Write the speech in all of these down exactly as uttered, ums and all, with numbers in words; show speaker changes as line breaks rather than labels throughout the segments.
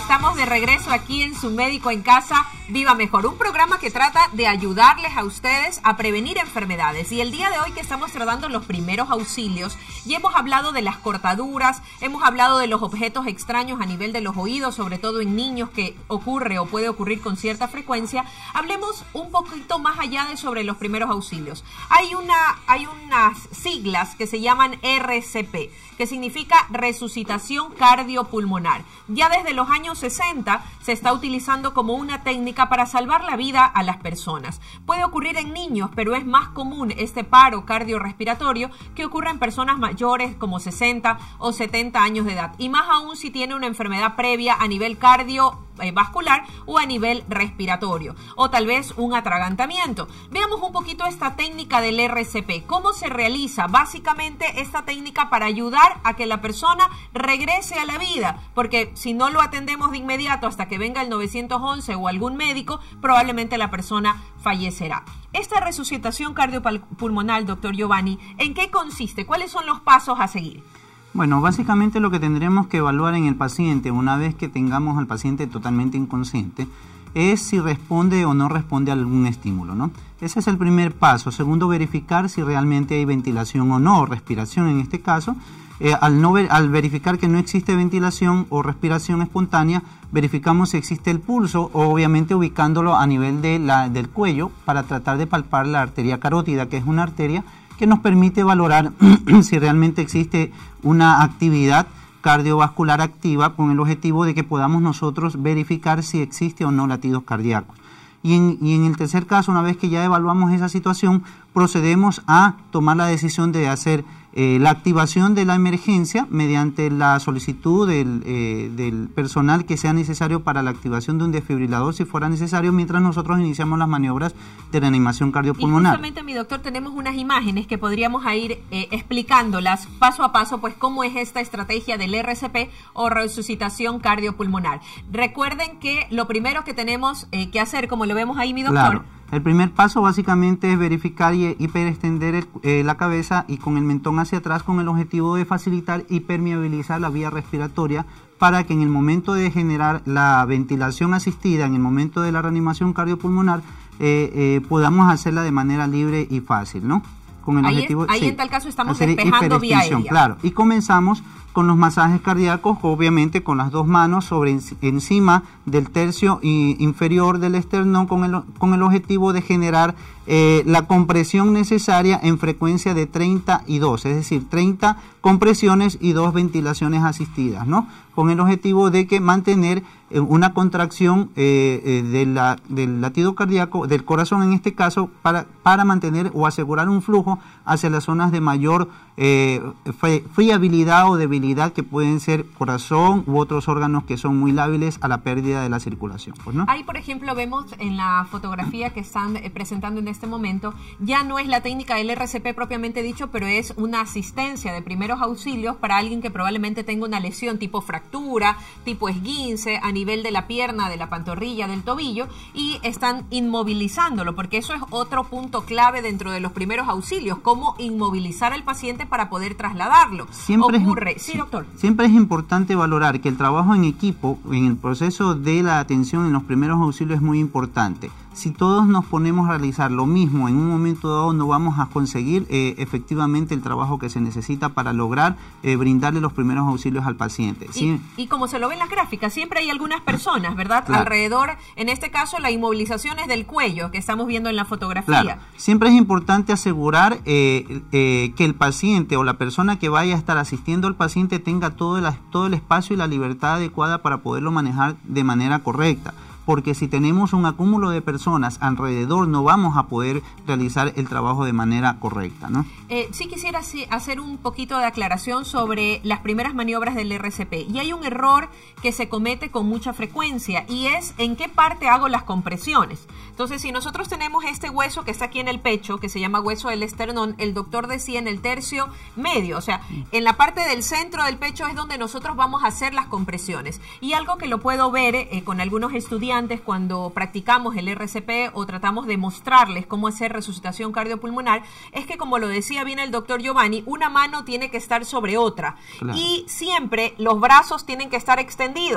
Estamos de regreso aquí en Su Médico en Casa, Viva Mejor, un programa que trata de ayudarles a ustedes a prevenir enfermedades. Y el día de hoy que estamos tratando los primeros auxilios, y hemos hablado de las cortaduras, hemos hablado de los objetos extraños a nivel de los oídos, sobre todo en niños, que ocurre o puede ocurrir con cierta frecuencia. Hablemos un poquito más allá de sobre los primeros auxilios. Hay una, hay unas siglas que se llaman R C P, que significa resucitación cardiopulmonar. Ya desde los años sesenta se está utilizando como una técnica para salvar la vida a las personas. Puede ocurrir en niños, pero es más común este paro cardiorrespiratorio que ocurre en personas mayores como sesenta o setenta años de edad, y más aún si tiene una enfermedad previa a nivel cardiovascular o a nivel respiratorio, o tal vez un atragantamiento. Veamos un poquito esta técnica del R C P. ¿Cómo se realiza? Básicamente esta técnica para ayudar a que la persona regrese a la vida, porque si no lo atendemos de inmediato hasta que venga el nueve once o algún médico, probablemente la persona fallecerá. Esta resucitación cardiopulmonar, doctor Giovanni, ¿en qué consiste? ¿Cuáles son los pasos a seguir?
Bueno, básicamente lo que tendremos que evaluar en el paciente, una vez que tengamos al paciente totalmente inconsciente, es si responde o no responde a algún estímulo, ¿no? Ese es el primer paso. Segundo, verificar si realmente hay ventilación o no, o respiración en este caso. Eh, al, no ver, al verificar que no existe ventilación o respiración espontánea, verificamos si existe el pulso, o obviamente ubicándolo a nivel de la, del cuello para tratar de palpar la arteria carótida, que es una arteria que nos permite valorar si realmente existe una actividad cardiovascular activa, con el objetivo de que podamos nosotros verificar si existe o no latidos cardíacos. Y en, y en el tercer caso, una vez que ya evaluamos esa situación, procedemos a tomar la decisión de hacer eh, la activación de la emergencia mediante la solicitud del, eh, del personal que sea necesario para la activación de un desfibrilador si fuera necesario, mientras nosotros iniciamos las maniobras de reanimación cardiopulmonar.
Y justamente, mi doctor, tenemos unas imágenes que podríamos ir eh, explicándolas paso a paso, pues cómo es esta estrategia del R C P o resucitación cardiopulmonar. Recuerden que lo primero que tenemos eh, que hacer, como lo vemos ahí, mi doctor.
Claro. El primer paso básicamente es verificar y hiperextender el, eh, la cabeza y con el mentón hacia atrás, con el objetivo de facilitar y permeabilizar la vía respiratoria, para que en el momento de generar la ventilación asistida, en el momento de la reanimación cardiopulmonar, eh, eh, podamos hacerla de manera libre y fácil, ¿no? Con el
ahí
objetivo,
es, ahí
sí,
en tal caso estamos despejando vía aérea.
Claro, y comenzamos con los masajes cardíacos, obviamente con las dos manos sobre encima del tercio inferior del esternón, con el, con el objetivo de generar eh, la compresión necesaria en frecuencia de treinta y dos, es decir, treinta compresiones y dos ventilaciones asistidas, ¿no? Con el objetivo de que mantener eh, una contracción eh, eh, de la, del latido cardíaco, del corazón en este caso, para, para mantener o asegurar un flujo hacia las zonas de mayor eh, friabilidad o debilidad, que pueden ser corazón u otros órganos que son muy lábiles a la pérdida de la circulación, pues, ¿no?
Ahí, por ejemplo, vemos en la fotografía que están eh, presentando en este momento, ya no es la técnica del R C P propiamente dicho, pero es una asistencia de primeros auxilios para alguien que probablemente tenga una lesión tipo fractura, tipo esguince a nivel de la pierna, de la pantorrilla, del tobillo, y están inmovilizándolo, porque eso es otro punto clave dentro de los primeros auxilios, cómo inmovilizar al paciente para poder trasladarlo.
Siempre
Ocurre,
es,
sí, doctor.
Siempre es importante valorar que el trabajo en equipo en el proceso de la atención en los primeros auxilios es muy importante. Si todos nos ponemos a realizar lo mismo en un momento dado, no vamos a conseguir eh, efectivamente el trabajo que se necesita para lograr eh, brindarle los primeros auxilios al paciente. ¿Sí?
Y, y como se lo ve en las gráficas, siempre hay algunas personas, ¿verdad? Claro. Alrededor, en este caso, la inmovilización es del cuello, que estamos viendo en la fotografía.
Claro. Siempre es importante asegurar eh, eh, que el paciente o la persona que vaya a estar asistiendo al paciente tenga todo el, todo el espacio y la libertad adecuada para poderlo manejar de manera correcta. Porque si tenemos un acúmulo de personas alrededor, no vamos a poder realizar el trabajo de manera correcta, ¿no?
Eh, sí quisiera hacer un poquito de aclaración sobre las primeras maniobras del R C P. Y hay un error que se comete con mucha frecuencia, y es en qué parte hago las compresiones. Entonces, si nosotros tenemos este hueso que está aquí en el pecho, que se llama hueso del esternón, el doctor decía en el tercio medio, o sea, en la parte del centro del pecho es donde nosotros vamos a hacer las compresiones. Y algo que lo puedo ver eh, con algunos estudiantes cuando practicamos el R C P o tratamos de mostrarles cómo hacer resucitación cardiopulmonar, es que, como lo decía bien el doctor Giovanni, una mano tiene que estar sobre otra. Claro. Y siempre los brazos tienen que estar extendidos.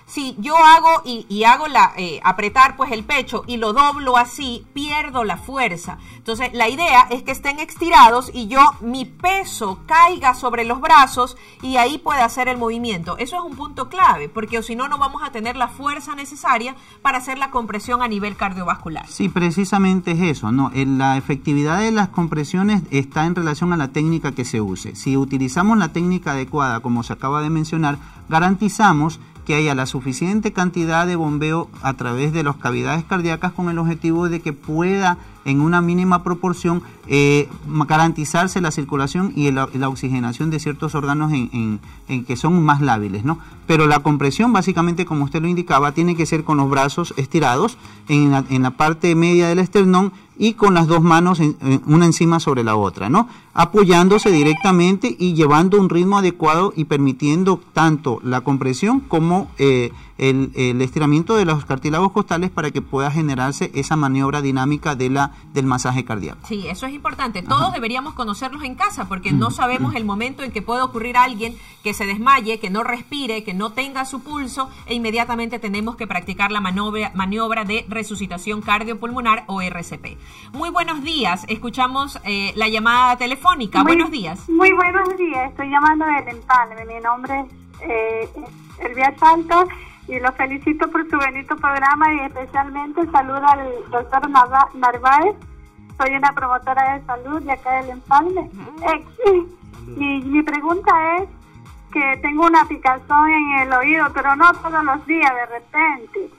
si yo hago y, y hago la eh, apretar pues el pecho y lo doblo así, pierdo la fuerza. Entonces la idea es que estén estirados y yo, mi peso caiga sobre los brazos y ahí pueda hacer el movimiento. Eso es un punto clave, porque si no, no vamos a tener la fuerza necesaria para hacer la compresión a nivel cardiovascular.
Sí, precisamente es eso, ¿no? La efectividad de las compresiones está en relación a la técnica que se use. Si utilizamos la técnica adecuada, como se acaba de mencionar, garantizamos que haya la suficiente cantidad de bombeo a través de las cavidades cardíacas con el objetivo de que pueda en una mínima proporción eh, garantizarse la circulación y la, la oxigenación de ciertos órganos en, en, en que son más lábiles, ¿no? Pero la compresión, básicamente, como usted lo indicaba, tiene que ser con los brazos estirados en la, en la parte media del esternón y con las dos manos en, en, una encima sobre la otra, ¿no? Apoyándose directamente y llevando un ritmo adecuado y permitiendo tanto la compresión como eh, el, el estiramiento de los cartílagos costales para que pueda generarse esa maniobra dinámica de la, del masaje cardíaco.
Sí, eso es importante. Todos Ajá. deberíamos conocerlos en casa porque no sabemos el momento en que puede ocurrir alguien que se desmaye, que no respire, que no tenga su pulso e inmediatamente tenemos que practicar la maniobra, maniobra de resucitación cardiopulmonar o R C P. Muy buenos días, escuchamos eh, la llamada telefónica.
Muy,
buenos días.
Muy buenos días, estoy llamando del Empalme. Mi nombre es eh, Elvia Santos y lo felicito por su bonito programa y especialmente saludo al doctor Narváez. Soy una promotora de salud de acá del Empalme. Uh-huh. Y mi pregunta es que tengo una picazón en el oído, pero no todos los días, de repente.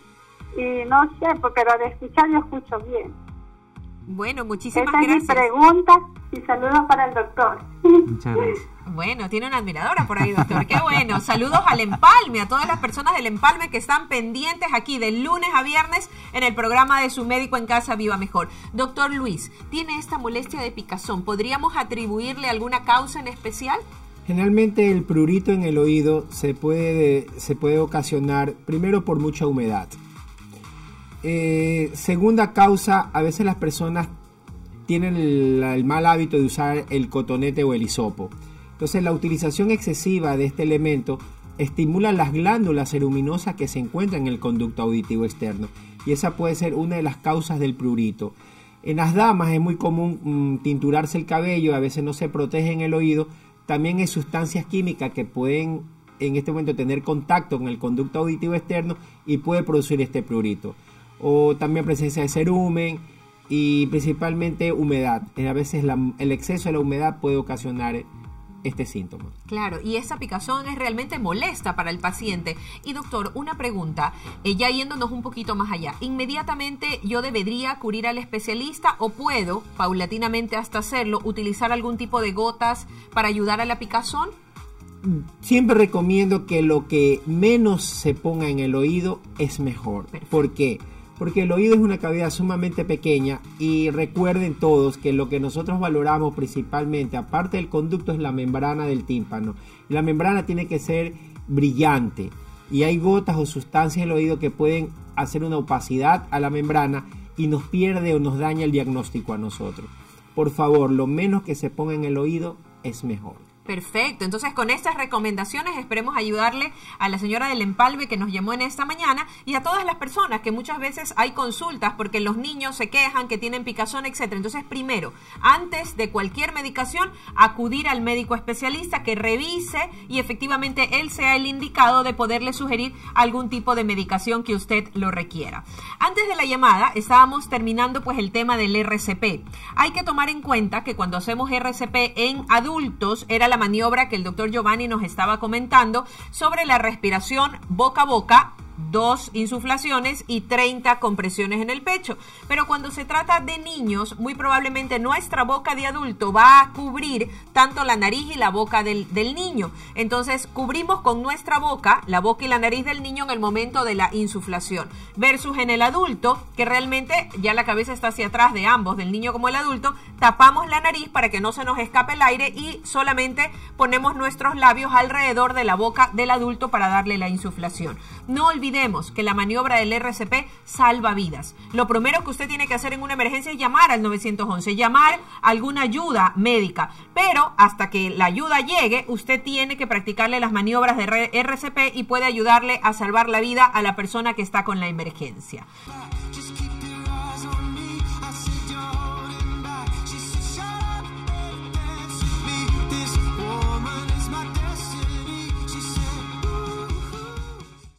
Y no sé, pero de escuchar yo escucho bien.
Bueno, muchísimas
Esa
gracias.
Esa es mi pregunta y saludos para el doctor.
Muchas gracias.
Bueno, tiene una admiradora por ahí, doctor. Qué bueno. Saludos al Empalme, a todas las personas del Empalme que están pendientes aquí de lunes a viernes en el programa de Su Médico en Casa Viva Mejor. Doctor Luis, ¿tiene esta molestia de picazón? ¿Podríamos atribuirle alguna causa en especial?
Generalmente el prurito en el oído se puede, se puede ocasionar primero por mucha humedad. Eh, segunda causa, a veces las personas tienen el, el mal hábito de usar el cotonete o el hisopo. Entonces la utilización excesiva de este elemento estimula las glándulas ceruminosas que se encuentran en el conducto auditivo externo y esa puede ser una de las causas del prurito. En las damas es muy común mmm, tinturarse el cabello, a veces no se protege en el oído. También hay sustancias químicas que pueden en este momento tener contacto con el conducto auditivo externo y puede producir este prurito. O también presencia de cerumen y principalmente humedad. A veces la, el exceso de la humedad puede ocasionar este síntoma.
Claro, y esa picazón es realmente molesta para el paciente. Y doctor, una pregunta, eh, ya yéndonos un poquito más allá, ¿inmediatamente yo debería acudir al especialista o puedo, paulatinamente hasta hacerlo, utilizar algún tipo de gotas para ayudar a la picazón?
Siempre recomiendo que lo que menos se ponga en el oído es mejor. Perfecto. ¿Por qué? Porque el oído es una cavidad sumamente pequeña y recuerden todos que lo que nosotros valoramos principalmente, aparte del conducto, es la membrana del tímpano. La membrana tiene que ser brillante y hay gotas o sustancias en el oído que pueden hacer una opacidad a la membrana y nos pierde o nos daña el diagnóstico a nosotros. Por favor, lo menos que se ponga en el oído es mejor.
Perfecto, entonces con estas recomendaciones esperemos ayudarle a la señora del Empalme que nos llamó en esta mañana y a todas las personas que muchas veces hay consultas porque los niños se quejan que tienen picazón, etcétera. Entonces primero, antes de cualquier medicación, acudir al médico especialista que revise y efectivamente él sea el indicado de poderle sugerir algún tipo de medicación que usted lo requiera. Antes de la llamada estábamos terminando pues el tema del R C P. Hay que tomar en cuenta que cuando hacemos R C P en adultos era la maniobra que el doctor Giovanni nos estaba comentando sobre la respiración boca a boca, dos insuflaciones y treinta compresiones en el pecho. Pero cuando se trata de niños, muy probablemente nuestra boca de adulto va a cubrir tanto la nariz y la boca del, del niño. Entonces cubrimos con nuestra boca la boca y la nariz del niño en el momento de la insuflación. Versus en el adulto, que realmente ya la cabeza está hacia atrás de ambos, del niño como el adulto, tapamos la nariz para que no se nos escape el aire y solamente ponemos nuestros labios alrededor de la boca del adulto para darle la insuflación. No olvidemos olvidemos que la maniobra del R C P salva vidas. Lo primero que usted tiene que hacer en una emergencia es llamar al nueve once, llamar a alguna ayuda médica. Pero hasta que la ayuda llegue, usted tiene que practicarle las maniobras de R C P y puede ayudarle a salvar la vida a la persona que está con la emergencia.